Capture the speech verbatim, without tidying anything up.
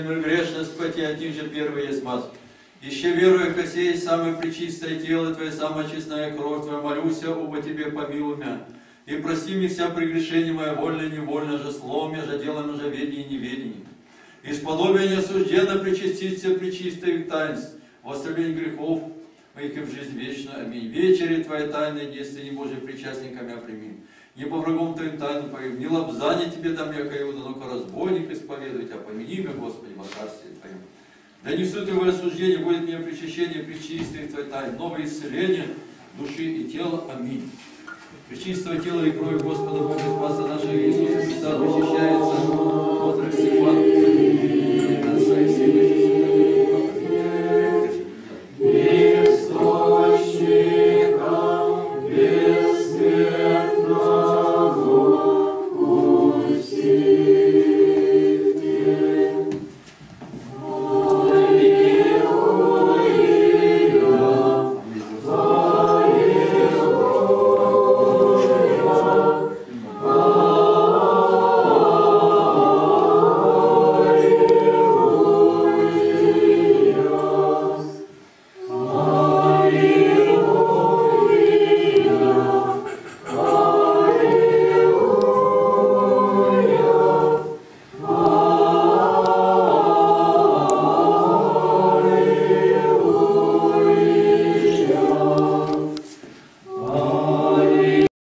мир грешно спати, от них же первый есть маз. Еще верую, ко сей самое пречистое тело Твое, самая честная кровь Твоя, молюся, оба Тебе помилуй меня. И прости мне вся прегрешения моя, вольно и невольно же, словом я же, делом же, ведении и неведении. Исподобие неосужденно причаститься пречистых таинств, в оставлении грехов моих и в жизнь вечную. Аминь. Вечери Твоей тайной, действия Божьей причастниками прими. Не по врагом Твоим тайну поим, не лобзание Тебе дам яко Иуда, но-ка разбойник исповедовать, а помяни меня, Господи, во Царстве Твоем. Да не в суд Твое осуждение, будет мне причащение пречистых Твоей тайны, новое исцеление души и тела. Аминь. Пречистого тела и крови Господа Бога Спаса нашего Иисуса Христа причащается отрок Стефан.